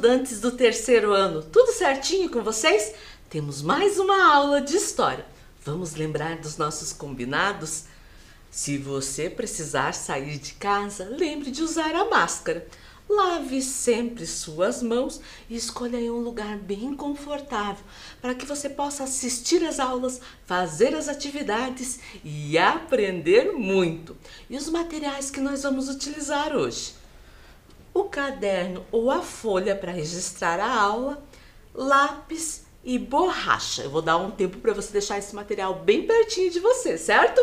estudantes do terceiro ano, tudo certinho com vocês? Temos mais uma aula de história. Vamos lembrar dos nossos combinados? Se você precisar sair de casa, lembre de usar a máscara. Lave sempre suas mãos e escolha um lugar bem confortável para que você possa assistir às aulas, fazer as atividades e aprender muito. E os materiais que nós vamos utilizar hoje? O caderno ou a folha para registrar a aula, lápis e borracha. Eu vou dar um tempo para você deixar esse material bem pertinho de você, certo?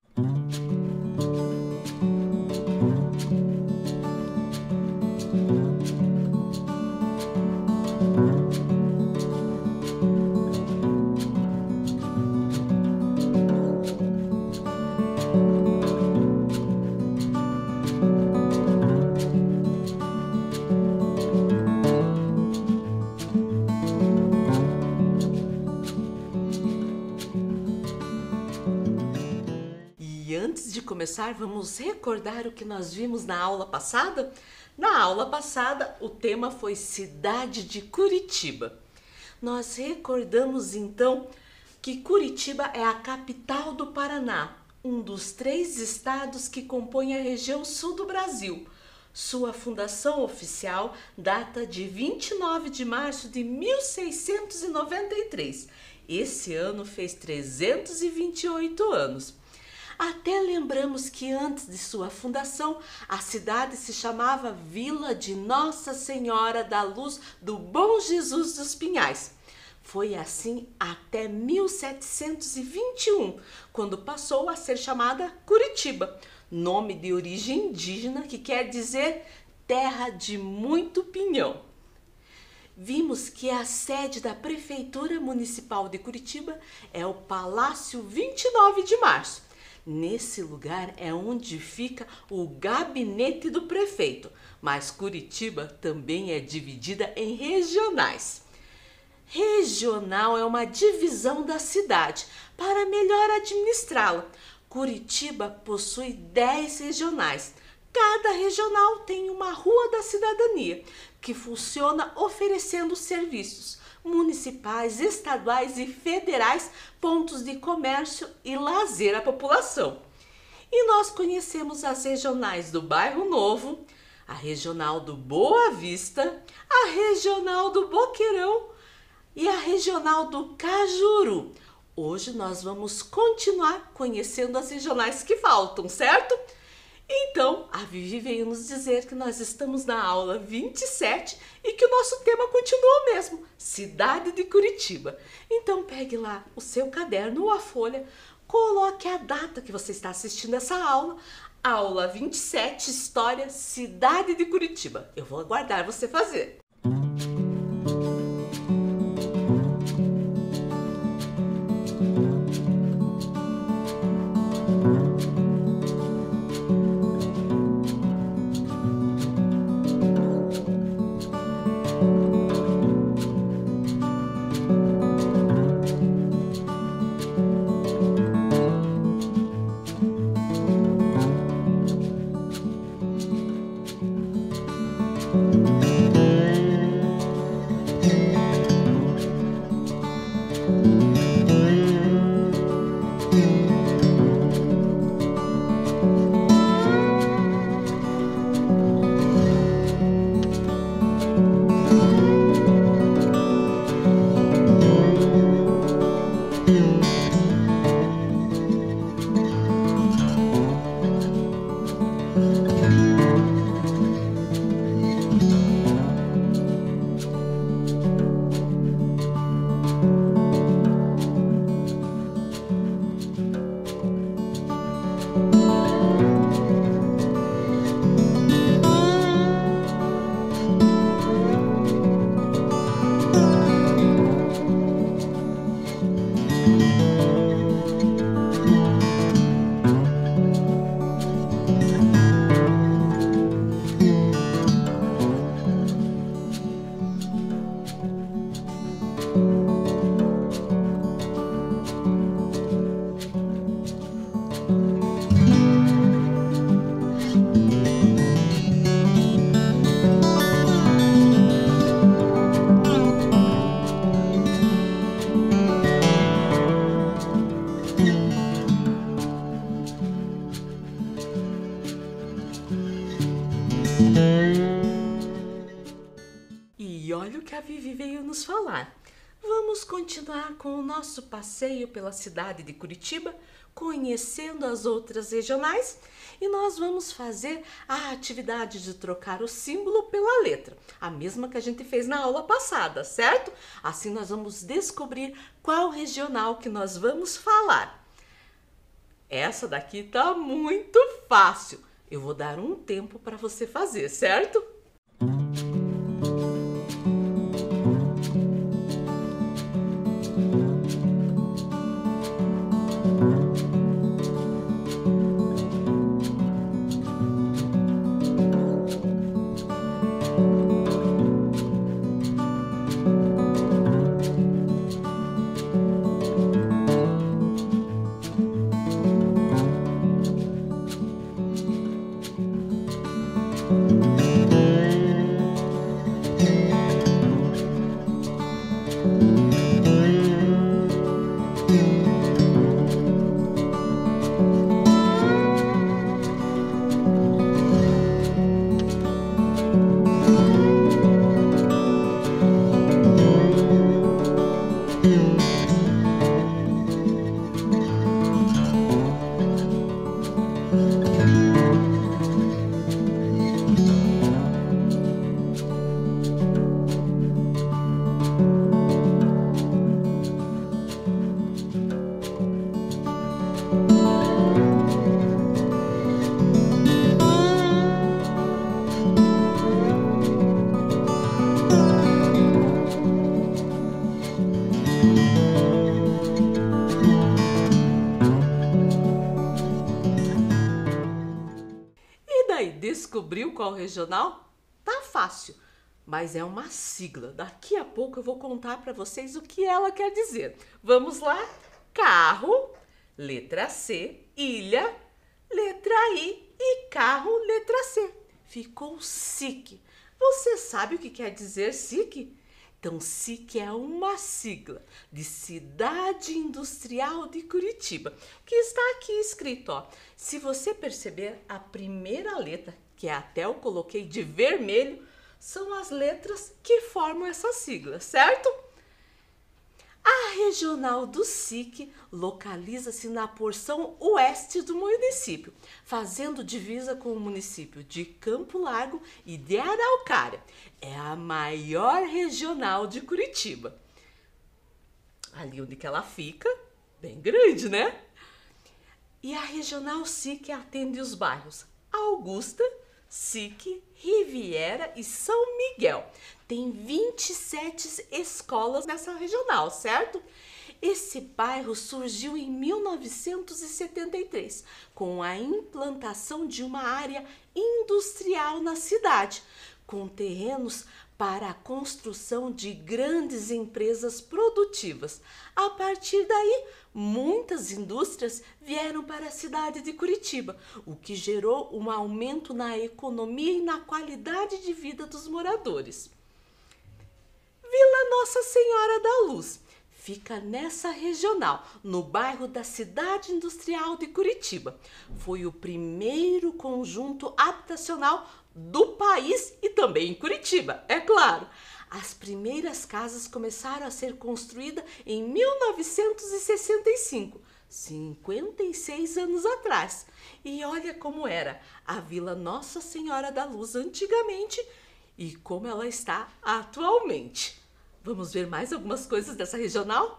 Antes de começar, vamos recordar o que nós vimos na aula passada? Na aula passada, o tema foi Cidade de Curitiba. Nós recordamos então que Curitiba é a capital do Paraná, um dos 3 estados que compõem a região sul do Brasil. Sua fundação oficial data de 29 de março de 1693. Esse ano fez 328 anos. Até lembramos que antes de sua fundação, a cidade se chamava Vila de Nossa Senhora da Luz do Bom Jesus dos Pinhais. Foi assim até 1721, quando passou a ser chamada Curitiba, nome de origem indígena que quer dizer terra de muito pinhão. Vimos que a sede da Prefeitura Municipal de Curitiba é o Palácio 29 de Março. Nesse lugar é onde fica o gabinete do prefeito, mas Curitiba também é dividida em regionais. Regional é uma divisão da cidade para melhor administrá-la. Curitiba possui 10 regionais. Cada regional tem uma rua da cidadania que funciona oferecendo serviços municipais, estaduais e federais, pontos de comércio e lazer à população. E nós conhecemos as regionais do Bairro Novo, a regional do Boa Vista, a regional do Boqueirão e a regional do Cajuru. Hoje nós vamos continuar conhecendo as regionais que faltam, certo? Então, a Vivi veio nos dizer que nós estamos na aula 27 e que o nosso tema continua o mesmo, Cidade de Curitiba. Então, pegue lá o seu caderno ou a folha, coloque a data que você está assistindo essa aula, aula 27, História, Cidade de Curitiba. Eu vou aguardar você fazer. olha o que a Vivi veio nos falar. Vamos continuar com o nosso passeio pela cidade de Curitiba, conhecendo as outras regionais, e nós vamos fazer a atividade de trocar o símbolo pela letra, a mesma que a gente fez na aula passada, certo? Assim nós vamos descobrir qual regional que nós vamos falar. Essa daqui tá muito fácil. Eu vou dar um tempo para você fazer, certo? Descobriu qual regional? Tá fácil, mas é uma sigla. Daqui a pouco eu vou contar para vocês o que ela quer dizer. Vamos lá? Carro, letra C, ilha, letra I e carro, letra C. Ficou SIC. Você sabe o que quer dizer SIC? Então, SIC é uma sigla de Cidade Industrial de Curitiba, que está aqui escrito, ó. Se você perceber, a primeira letra, que até eu coloquei de vermelho, são as letras que formam essa sigla, certo? A regional do SIC localiza-se na porção oeste do município, fazendo divisa com o município de Campo Largo e de Araucária. É a maior regional de Curitiba. Ali onde que ela fica, bem grande, né? E a regional SIC atende os bairros Augusta, SIC, Riviera e São Miguel. Tem 27 escolas nessa regional, certo? Esse bairro surgiu em 1973, com a implantação de uma área industrial na cidade, com terrenos para a construção de grandes empresas produtivas. A partir daí, muitas indústrias vieram para a cidade de Curitiba, o que gerou um aumento na economia e na qualidade de vida dos moradores. Vila Nossa Senhora da Luz fica nessa regional, no bairro da Cidade Industrial de Curitiba. Foi o primeiro conjunto habitacional do país e também em Curitiba, é claro. As primeiras casas começaram a ser construídas em 1965, 56 anos atrás. E olha como era a Vila Nossa Senhora da Luz antigamente e como ela está atualmente. Vamos ver mais algumas coisas dessa regional?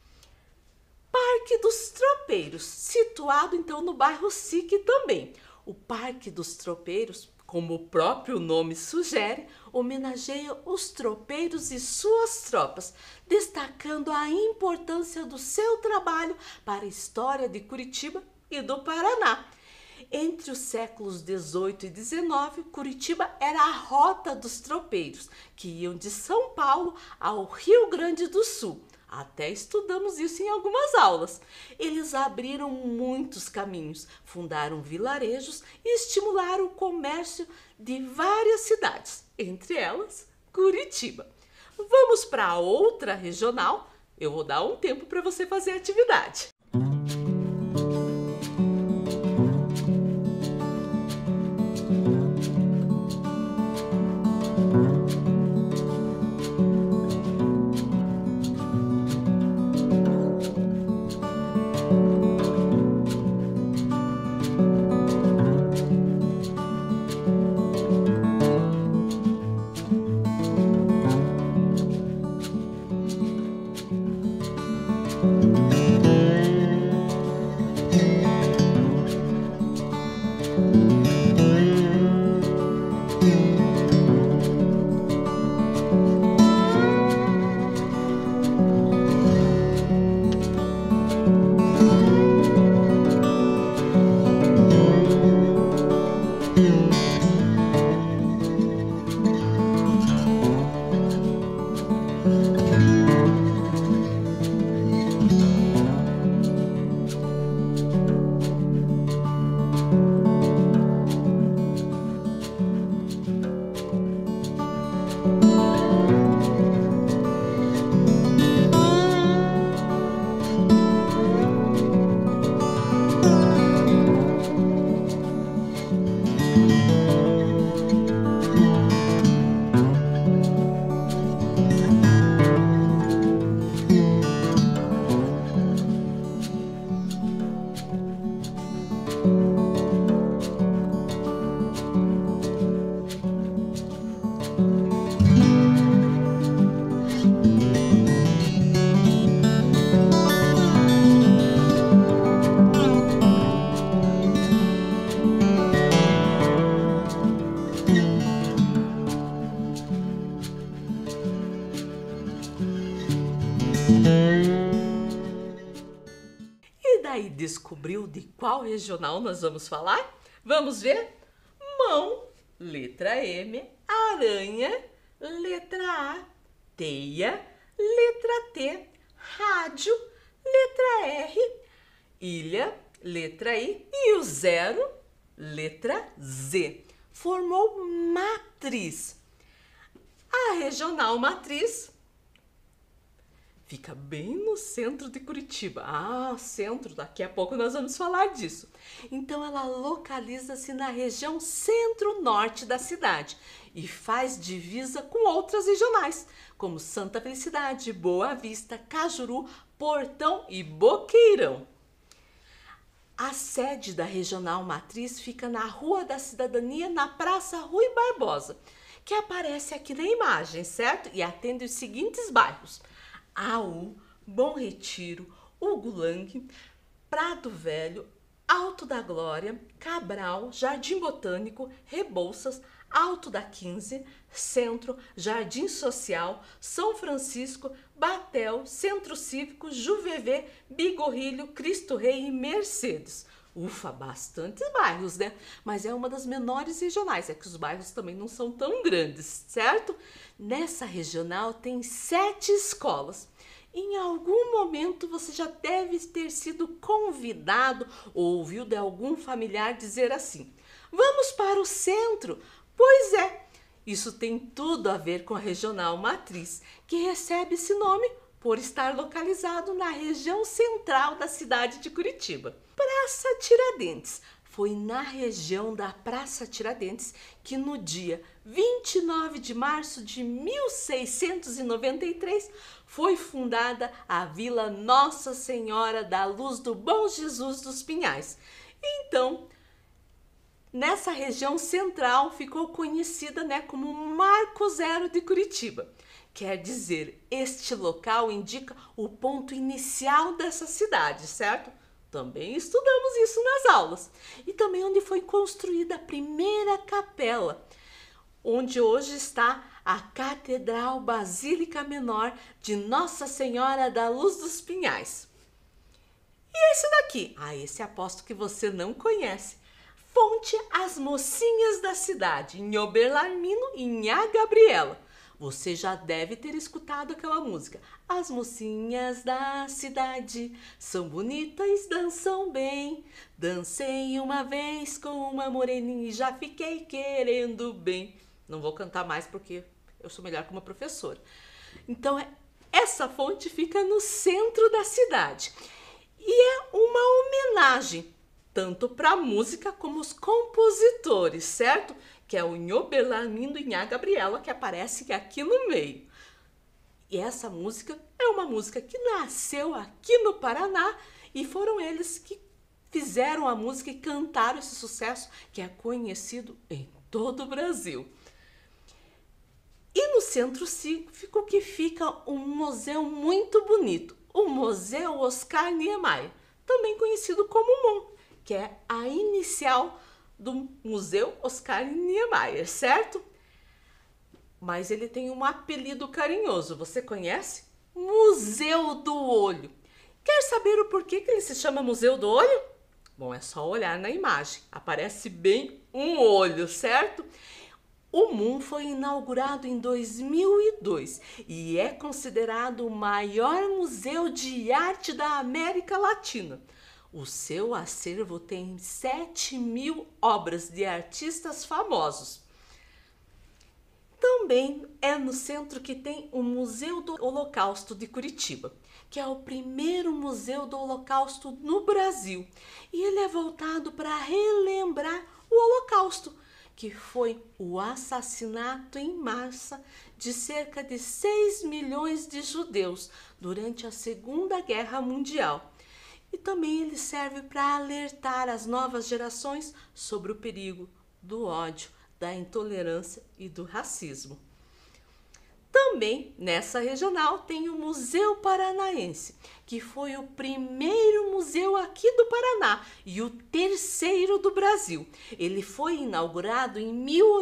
Parque dos Tropeiros, situado então no bairro SIC também. O Parque dos Tropeiros, como o próprio nome sugere, homenageia os tropeiros e suas tropas, destacando a importância do seu trabalho para a história de Curitiba e do Paraná. Entre os séculos 18 e 19, Curitiba era a rota dos tropeiros, que iam de São Paulo ao Rio Grande do Sul. Até estudamos isso em algumas aulas. Eles abriram muitos caminhos, fundaram vilarejos e estimularam o comércio de várias cidades, entre elas Curitiba. Vamos para outra regional? Eu vou dar um tempo para você fazer a atividade. E daí, descobriu de qual regional nós vamos falar? Vamos ver? Mão, letra M, aranha, letra A, teia, letra T, rádio, letra R, ilha, letra I e o zero, letra Z. Formou matriz. A regional matriz fica bem no centro de Curitiba. Ah, centro, daqui a pouco nós vamos falar disso. Então ela localiza-se na região centro-norte da cidade e faz divisa com outras regionais, como Santa Felicidade, Boa Vista, Cajuru, Portão e Boqueirão. A sede da regional matriz fica na Rua da Cidadania, na Praça Rui Barbosa, que aparece aqui na imagem, certo? E atende os seguintes bairros: AU, Bom Retiro, Ugulang, Prado Velho, Alto da Glória, Cabral, Jardim Botânico, Rebouças, Alto da 15, Centro, Jardim Social, São Francisco, Batel, Centro Cívico, Juvevê, Bigorrilho, Cristo Rei e Mercedes. Ufa, bastantes bairros, né? Mas é uma das menores regionais, é que os bairros também não são tão grandes, certo? Nessa regional tem 7 escolas. Em algum momento você já deve ter sido convidado ou ouviu de algum familiar dizer assim: vamos para o centro? Pois é, isso tem tudo a ver com a regional matriz, que recebe esse nome por estar localizado na região central da cidade de Curitiba. Praça Tiradentes. Foi na região da Praça Tiradentes que no dia 29 de março de 1693 foi fundada a Vila Nossa Senhora da Luz do Bom Jesus dos Pinhais. Então, nessa região central ficou conhecida, né, como Marco Zero de Curitiba. Quer dizer, este local indica o ponto inicial dessa cidade, certo? Também estudamos isso nas aulas. E também onde foi construída a primeira capela, onde hoje está a Catedral Basílica Menor de Nossa Senhora da Luz dos Pinhais. E esse daqui? Ah, esse aposto que você não conhece. Fonte As Mocinhas da Cidade, em Oberlarmino e em A Gabriela. Você já deve ter escutado aquela música. As mocinhas da cidade são bonitas, dançam bem. Dancei uma vez com uma moreninha e já fiquei querendo bem. Não vou cantar mais porque eu sou melhor como professora. Então, essa fonte fica no centro da cidade. E é uma homenagem tanto para a música como os compositores, certo? Que é o Oberlarmino e a Gabriela, que aparece aqui no meio. E essa música é uma música que nasceu aqui no Paraná e foram eles que fizeram a música e cantaram esse sucesso que é conhecido em todo o Brasil. E no Centro Cívico que fica um museu muito bonito, o Museu Oscar Niemeyer, também conhecido como MON, que é a inicial do Museu Oscar Niemeyer, certo? Mas ele tem um apelido carinhoso, você conhece? Museu do Olho. Quer saber o porquê que ele se chama Museu do Olho? Bom, é só olhar na imagem, aparece bem um olho, certo? O MUN foi inaugurado em 2002 e é considerado o maior museu de arte da América Latina. O seu acervo tem 7.000 obras de artistas famosos. Também é no centro que tem o Museu do Holocausto de Curitiba, que é o primeiro museu do Holocausto no Brasil. E ele é voltado para relembrar o Holocausto, que foi o assassinato em massa de cerca de 6 milhões de judeus durante a Segunda Guerra Mundial. E também ele serve para alertar as novas gerações sobre o perigo do ódio, da intolerância e do racismo. Também nessa regional tem o Museu Paranaense, que foi o primeiro museu aqui do Paraná e o terceiro do Brasil. Ele foi inaugurado em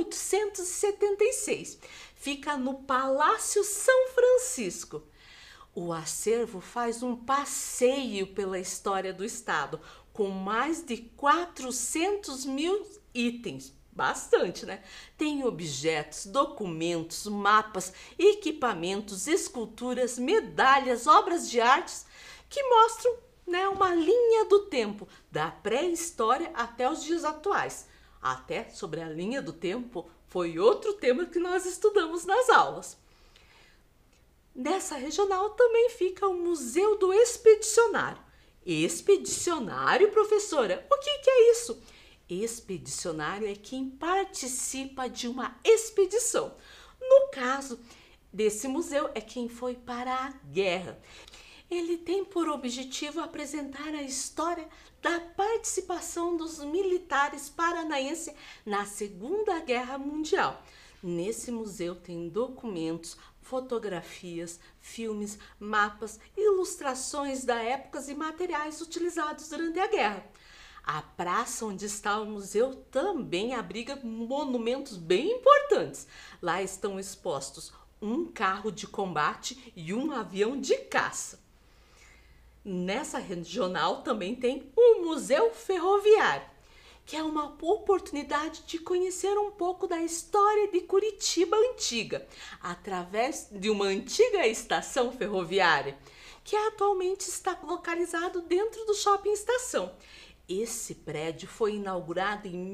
1876. Fica no Palácio São Francisco. O acervo faz um passeio pela história do estado, com mais de 400 mil itens. Bastante, né? Tem objetos, documentos, mapas, equipamentos, esculturas, medalhas, obras de artes que mostram, né, uma linha do tempo, da pré-história até os dias atuais. Até sobre a linha do tempo foi outro tema que nós estudamos nas aulas. Nessa regional também fica o Museu do Expedicionário. Expedicionário, professora? O que é isso? Expedicionário é quem participa de uma expedição. No caso desse museu, é quem foi para a guerra. Ele tem por objetivo apresentar a história da participação dos militares paranaenses na Segunda Guerra Mundial. Nesse museu tem documentos, fotografias, filmes, mapas, ilustrações da época e materiais utilizados durante a guerra. A praça onde está o museu também abriga monumentos bem importantes. Lá estão expostos um carro de combate e um avião de caça. Nessa regional também tem o Museu Ferroviário, que é uma oportunidade de conhecer um pouco da história de Curitiba antiga, através de uma antiga estação ferroviária, que atualmente está localizado dentro do Shopping Estação. Esse prédio foi inaugurado em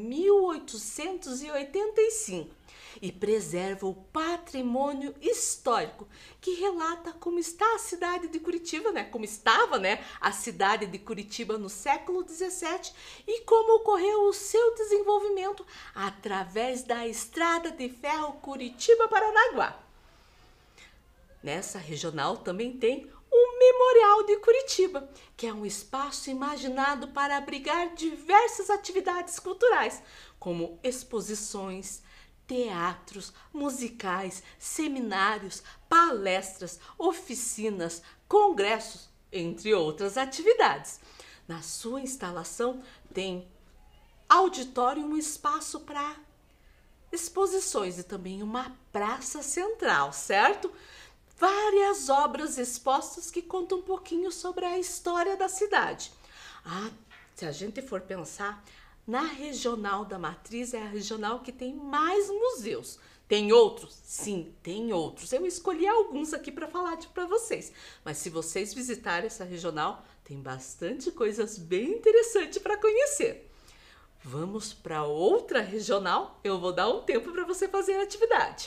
1885 e preserva o patrimônio histórico que relata como está a cidade de Curitiba, como estava, a cidade de Curitiba no século XVII e como ocorreu o seu desenvolvimento através da estrada de ferro Curitiba-Paranaguá. Nessa regional também tem o Memorial de Curitiba, que é um espaço imaginado para abrigar diversas atividades culturais, como exposições, teatros, musicais, seminários, palestras, oficinas, congressos, entre outras atividades. Na sua instalação tem auditório e um espaço para exposições e também uma praça central, certo? Várias obras expostas que contam um pouquinho sobre a história da cidade. Se a gente for pensar, na regional da Matriz é a regional que tem mais museus. Tem outros? Sim, tem outros. Eu escolhi alguns aqui para falar para vocês. Mas se vocês visitarem essa regional, tem bastante coisas bem interessantes para conhecer. Vamos para outra regional? Eu vou dar um tempo para você fazer a atividade.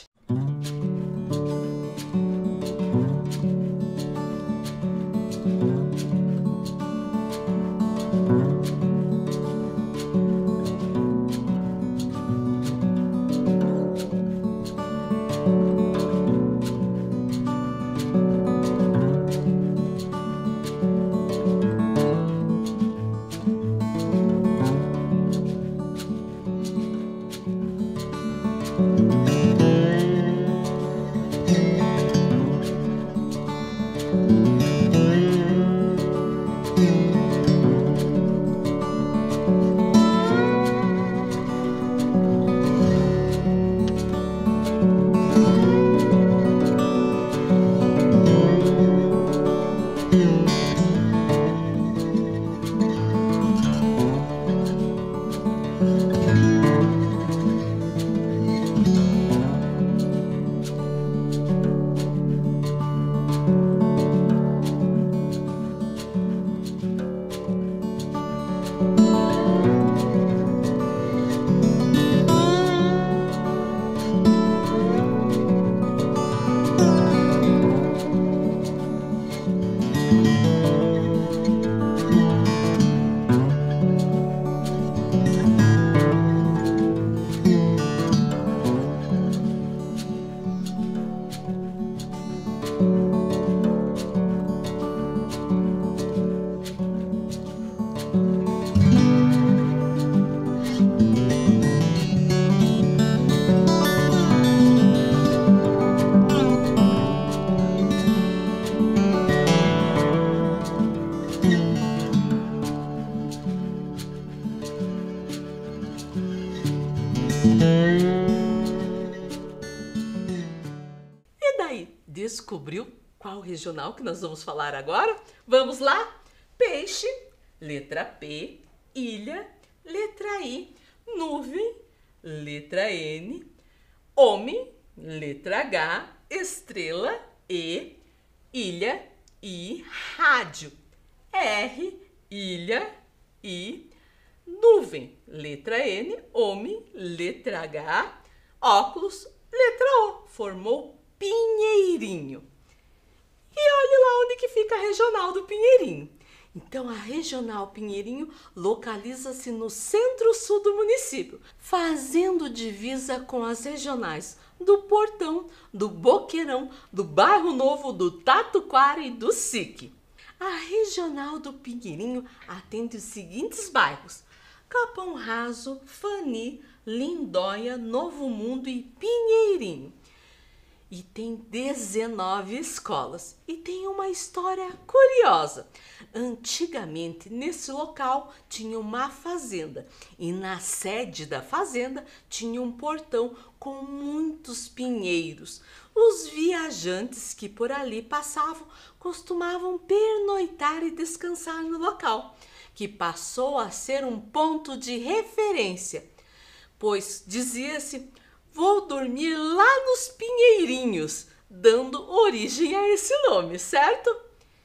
descobriu qual regional que nós vamos falar agora? Vamos lá? Peixe, letra P, ilha, letra I, nuvem, letra N, homem, letra H, estrela, E, ilha, I, rádio, R, ilha, I, nuvem, letra N, homem, letra H, óculos, letra O, formou Pinheirinho. E olha lá onde que fica a Regional do Pinheirinho. Então, a Regional Pinheirinho localiza-se no centro-sul do município, fazendo divisa com as regionais do Portão, do Boqueirão, do Bairro Novo, do Tatuquara e do SIC. A Regional do Pinheirinho atende os seguintes bairros: Capão Raso, Fani, Lindóia, Novo Mundo e Pinheirinho. E tem 19 escolas. E tem uma história curiosa. Antigamente, nesse local, tinha uma fazenda. E na sede da fazenda, tinha um portão com muitos pinheiros. Os viajantes que por ali passavam costumavam pernoitar e descansar no local, que passou a ser um ponto de referência, pois dizia-se: vou dormir lá nos Pinheirinhos, dando origem a esse nome, certo?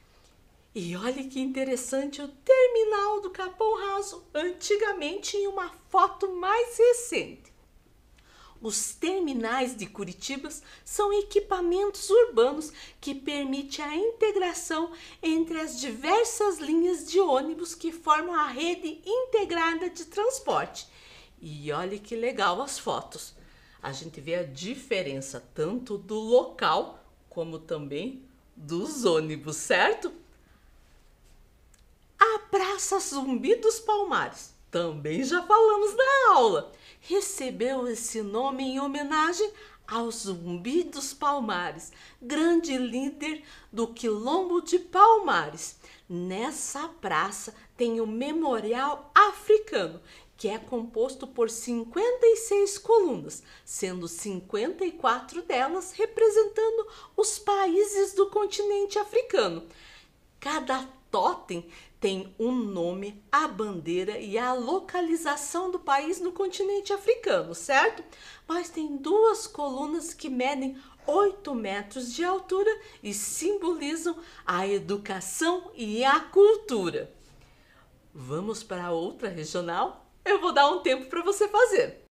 E olha que interessante o terminal do Capão Raso, antigamente em uma foto mais recente. Os terminais de Curitiba são equipamentos urbanos que permitem a integração entre as diversas linhas de ônibus que formam a rede integrada de transporte. E olha que legal as fotos. A gente vê a diferença tanto do local como também dos ônibus, certo? A Praça Zumbi dos Palmares, também já falamos na aula, recebeu esse nome em homenagem ao Zumbi dos Palmares, grande líder do Quilombo de Palmares. Nessa praça tem o Memorial Africano, que é composto por 56 colunas, sendo 54 delas representando os países do continente africano. Cada totem tem um nome, a bandeira e a localização do país no continente africano, certo? Mas tem duas colunas que medem 8 metros de altura e simbolizam a educação e a cultura. Vamos para outra regional? Eu vou dar um tempo para você fazer.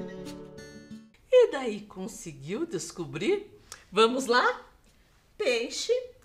E daí, conseguiu descobrir? Vamos lá? Peixe,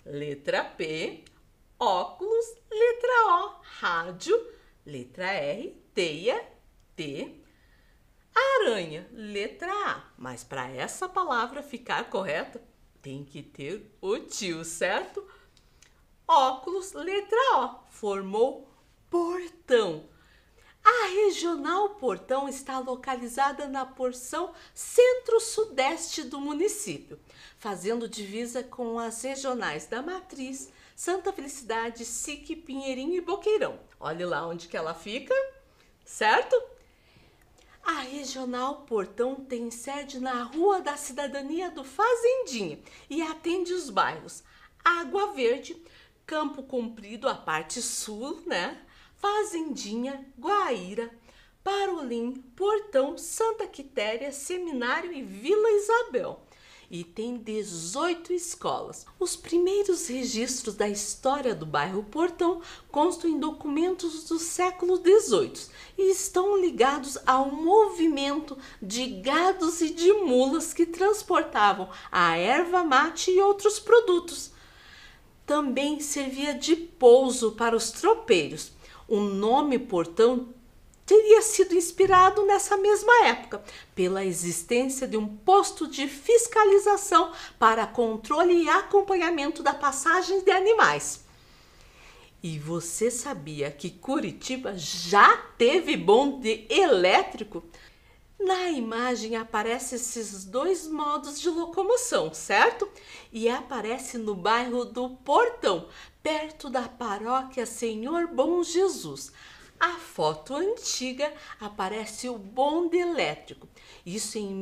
Letra P, óculos. Letra O, rádio. Letra R, teia. T, aranha. Letra A. Mas para essa palavra ficar correta, tem que ter o tio, certo? Óculos. Letra O, formou portão. A Regional Portão está localizada na porção centro-sudeste do município, fazendo divisa com as regionais da Matriz, Santa Felicidade, Sique, Pinheirinho e Boqueirão. Olha lá onde que ela fica, certo? A Regional Portão tem sede na Rua da Cidadania do Fazendinha e atende os bairros Água Verde, Campo Comprido, a parte sul, né? Fazendinha, Guaíra, Parolim, Portão, Santa Quitéria, Seminário e Vila Isabel. E tem 18 escolas. Os primeiros registros da história do bairro Portão constam em documentos do século XVIII e estão ligados ao movimento de gados e de mulas que transportavam a erva mate e outros produtos. Também servia de pouso para os tropeiros. O nome Portão teria sido inspirado nessa mesma época, pela existência de um posto de fiscalização para controle e acompanhamento da passagem de animais. E você sabia que Curitiba já teve bonde elétrico? Na imagem aparecem esses dois modos de locomoção, certo? E aparece no bairro do Portão, perto da paróquia Senhor Bom Jesus. A foto antiga aparece o bonde elétrico, isso em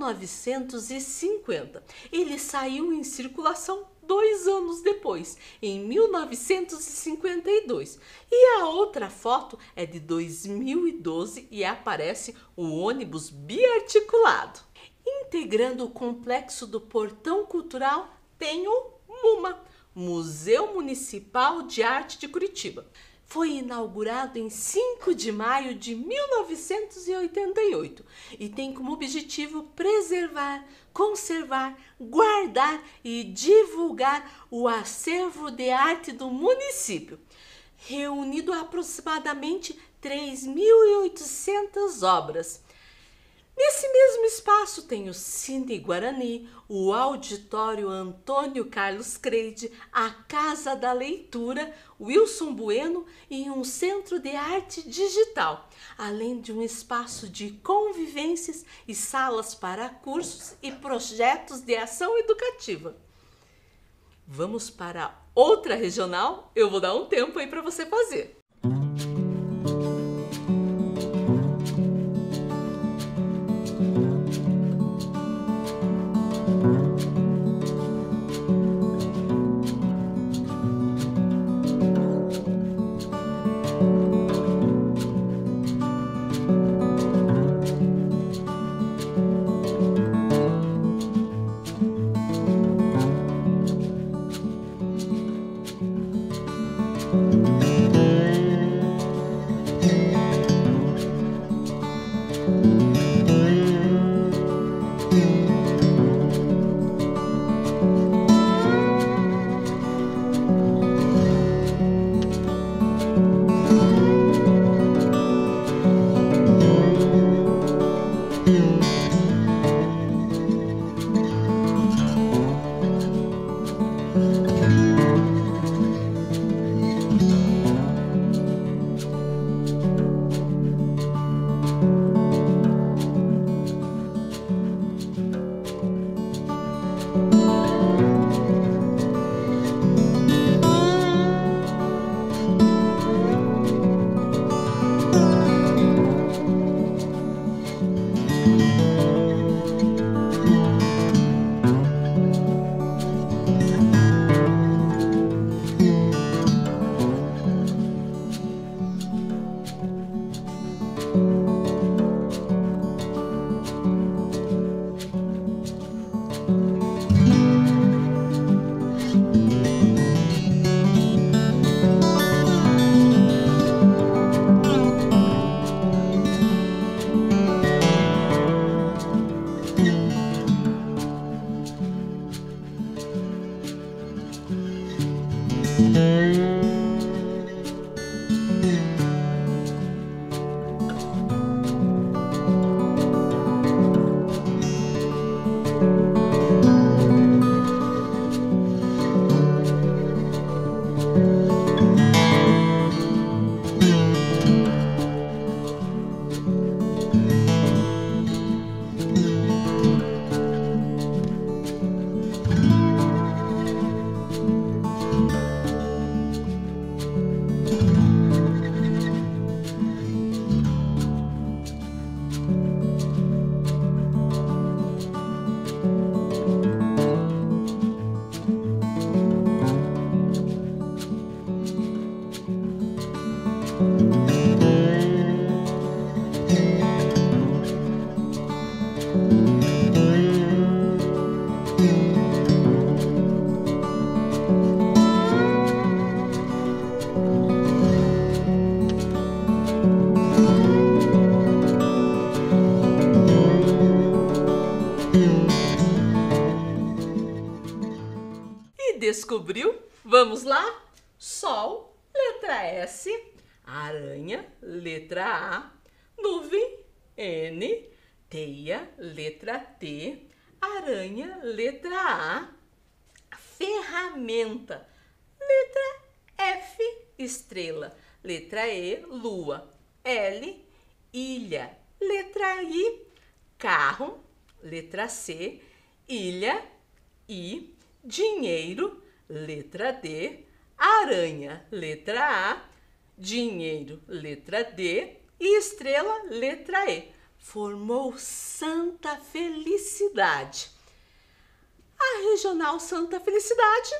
1950. Ele saiu em circulação 2 anos depois, em 1952. E a outra foto é de 2012 e aparece o ônibus biarticulado. Integrando o complexo do Portão Cultural tem o MUMA, Museu Municipal de Arte de Curitiba. Foi inaugurado em 5 de maio de 1988 e tem como objetivo preservar, conservar, guardar e divulgar o acervo de arte do município, reunindo aproximadamente 3.800 obras. Nesse mesmo espaço tem o Cine Guarani, o Auditório Antônio Carlos Creide, a Casa da Leitura Wilson Bueno e um centro de arte digital, além de um espaço de convivências e salas para cursos e projetos de ação educativa. Vamos para outra regional? Eu vou dar um tempo aí para você fazer. Descobriu? Vamos lá? Sol, letra S, aranha, letra A, nuvem, N, teia, letra T, aranha, letra A, ferramenta, letra F, estrela, letra E, lua, L, ilha, letra I, carro, letra C, ilha, I, dinheiro, letra D, aranha, letra A, dinheiro, letra D e estrela, letra E. Formou Santa Felicidade. A Regional Santa Felicidade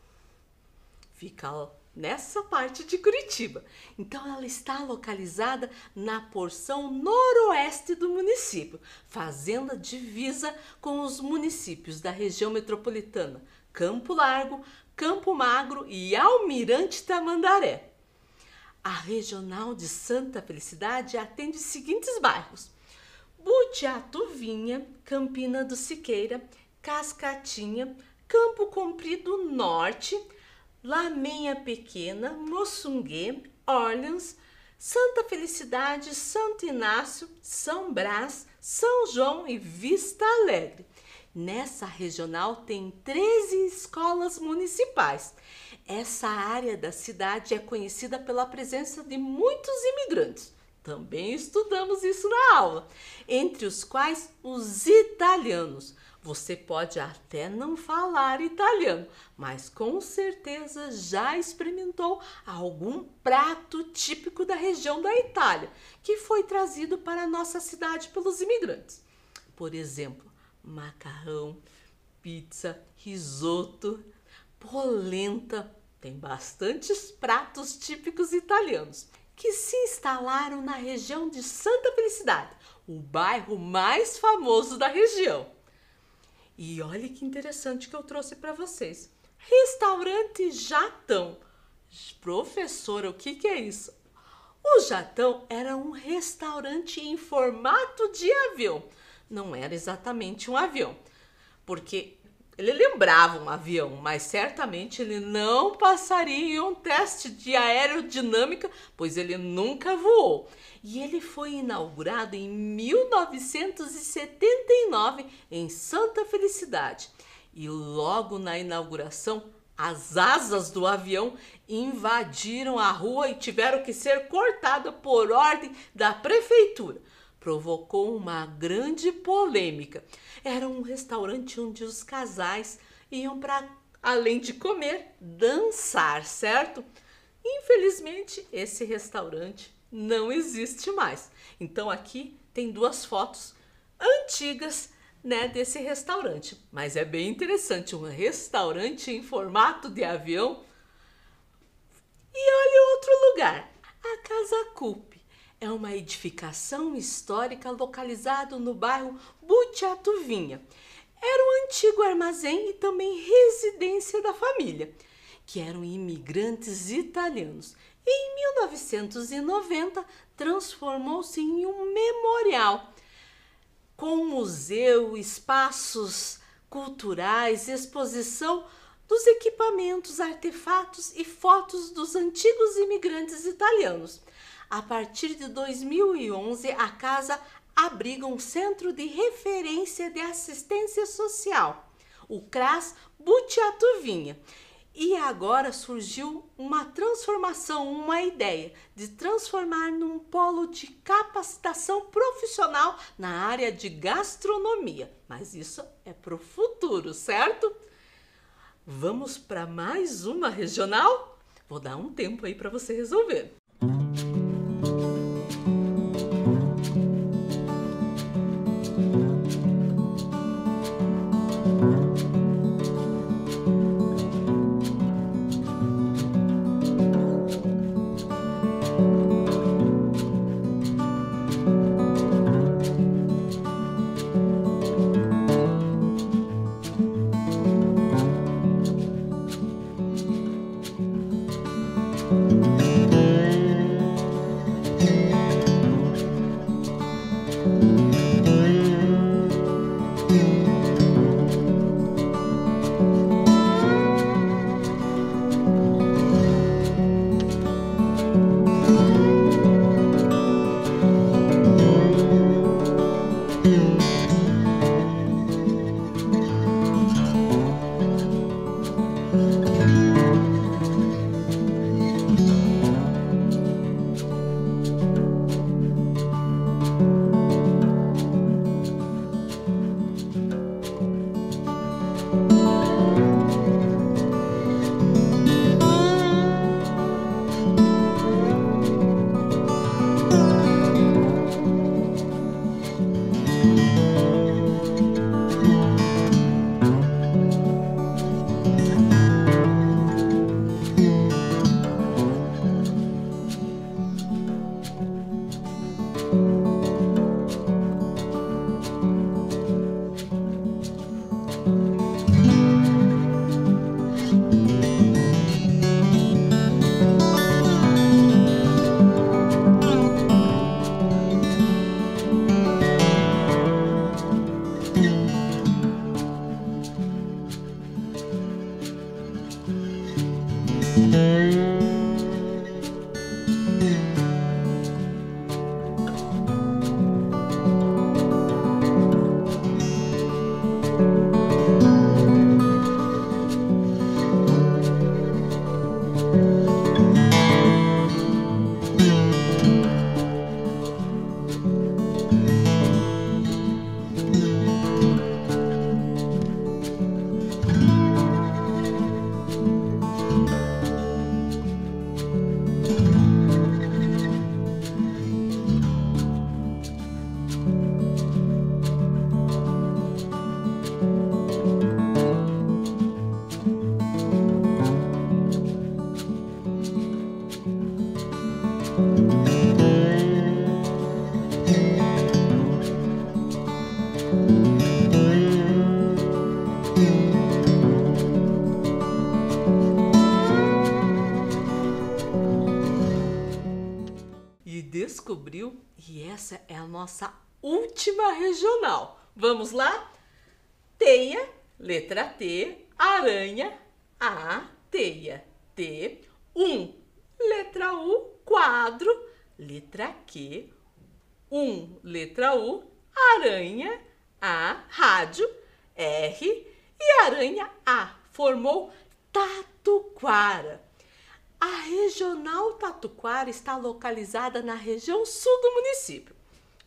fica nessa parte de Curitiba. Então, ela está localizada na porção noroeste do município, fazendo a divisa com os municípios da região metropolitana Campo Largo, Campo Magro e Almirante Tamandaré. A Regional de Santa Felicidade atende os seguintes bairros: Butiatuvinha, Campina do Siqueira, Cascatinha, Campo Comprido Norte, Lameia Pequena, Moçunguê, Orleans, Santa Felicidade, Santo Inácio, São Brás, São João e Vista Alegre. Nessa regional tem 13 escolas municipais. Essa área da cidade é conhecida pela presença de muitos imigrantes. Também estudamos isso na aula, entre os quais os italianos. Você pode até não falar italiano, mas com certeza já experimentou algum prato típico da região da Itália, que foi trazido para a nossa cidade pelos imigrantes. Por exemplo, macarrão, pizza, risoto, polenta. Tem bastantes pratos típicos italianos que se instalaram na região de Santa Felicidade, o bairro mais famoso da região. E olha que interessante que eu trouxe para vocês. Restaurante Jatão. Professora, o que é isso? O Jatão era um restaurante em formato de avião. Não era exatamente um avião, porque ele lembrava um avião, mas certamente ele não passaria em um teste de aerodinâmica, pois ele nunca voou. E ele foi inaugurado em 1979 em Santa Felicidade. E logo na inauguração, as asas do avião invadiram a rua e tiveram que ser cortadas por ordem da prefeitura. Provocou uma grande polêmica. Era um restaurante onde os casais iam para, além de comer, dançar, certo? Infelizmente, esse restaurante não existe mais. Então aqui tem duas fotos antigas, né, desse restaurante. Mas é bem interessante, um restaurante em formato de avião. E olha outro lugar, a Casa Cup. É uma edificação histórica localizada no bairro Butiatuvinha. Era um antigo armazém e também residência da família, que eram imigrantes italianos. Em 1990, transformou-se em um memorial, com museu, espaços culturais, exposição dos equipamentos, artefatos e fotos dos antigos imigrantes italianos. A partir de 2011, a casa abriga um centro de referência de assistência social, o CRAS Butiatuvinha. E agora surgiu uma transformação, uma ideia de transformar num polo de capacitação profissional na área de gastronomia. Mas isso é para o futuro, certo? Vamos para mais uma regional? Vou dar um tempo aí para você resolver. Descobriu, e essa é a nossa última regional. Vamos lá? Teia, letra T, aranha, A, teia, T, letra U, quadro, letra Q, letra U, aranha, A, rádio, R e aranha A, formou Tatuquara. A regional Tatuquara está localizada na região sul do município.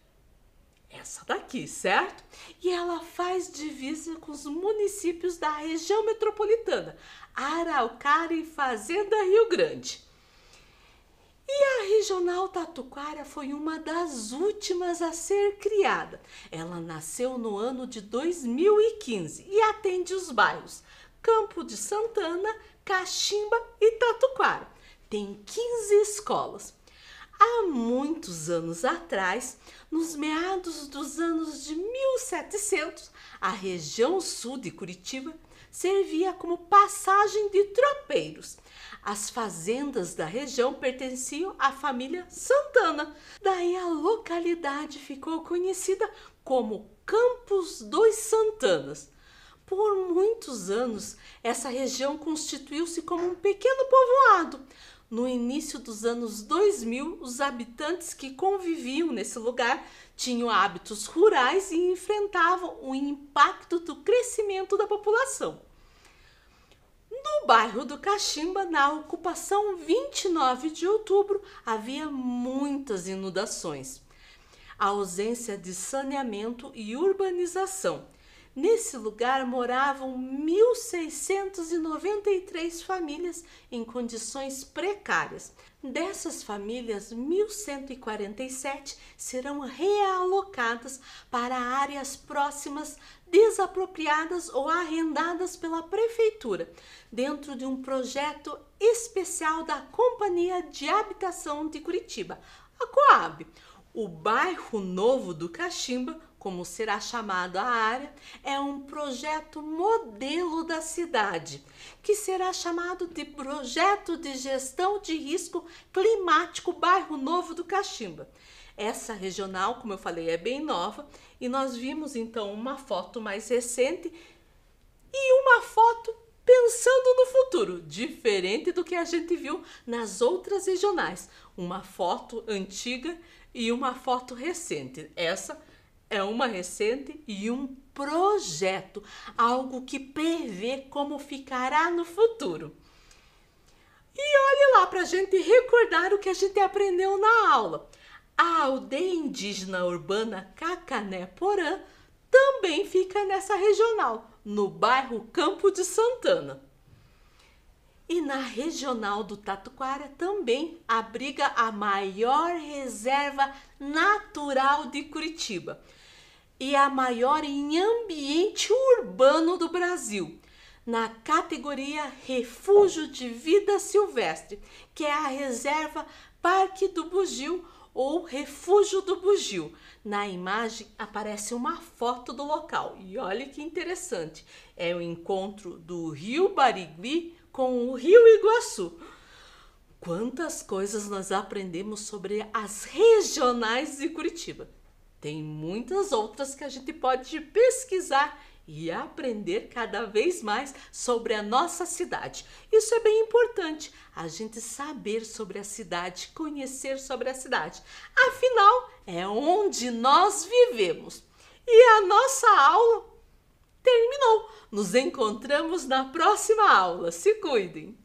Essa daqui, certo? E ela faz divisa com os municípios da região metropolitana, Araucária e Fazenda Rio Grande. E a regional Tatuquara foi uma das últimas a ser criada. Ela nasceu no ano de 2015 e atende os bairros Campo de Santana, Caximba e Tatuquara. Tem 15 escolas. Há muitos anos atrás, nos meados dos anos de 1700, a região sul de Curitiba servia como passagem de tropeiros. As fazendas da região pertenciam à família Santana. Daí a localidade ficou conhecida como Campos dos Santanas. Por muitos anos, essa região constituiu-se como um pequeno povoado. No início dos anos 2000, os habitantes que conviviam nesse lugar tinham hábitos rurais e enfrentavam o impacto do crescimento da população. No bairro do Caximba, na ocupação 29 de outubro, havia muitas inundações, a ausência de saneamento e urbanização. Nesse lugar moravam 1.693 famílias em condições precárias. Dessas famílias, 1.147 serão realocadas para áreas próximas, desapropriadas ou arrendadas pela prefeitura, dentro de um projeto especial da Companhia de Habitação de Curitiba, a Coab. O bairro Novo do Caximba, como será chamada a área, é um projeto modelo da cidade, que será chamado de Projeto de Gestão de Risco Climático Bairro Novo do Caximba. Essa regional, como eu falei, é bem nova e nós vimos então uma foto mais recente e uma foto pensando no futuro, diferente do que a gente viu nas outras regionais. Uma foto antiga e uma foto recente. Essa é uma recente e um projeto, algo que prevê como ficará no futuro. E olhe lá para a gente recordar o que a gente aprendeu na aula. A aldeia indígena urbana Cacané Porã também fica nessa regional, no bairro Campo de Santana. E na regional do Tatuquara também abriga a maior reserva natural de Curitiba e a maior em ambiente urbano do Brasil, na categoria Refúgio de Vida Silvestre, que é a reserva Parque do Bugio ou Refúgio do Bugio. Na imagem aparece uma foto do local e olha que interessante, é o encontro do Rio Barigui com o Rio Iguaçu. Quantas coisas nós aprendemos sobre as regionais de Curitiba. Tem muitas outras que a gente pode pesquisar e aprender cada vez mais sobre a nossa cidade. Isso é bem importante, a gente saber sobre a cidade, conhecer sobre a cidade. Afinal, é onde nós vivemos. E a nossa aula terminou. Nos encontramos na próxima aula. Se cuidem!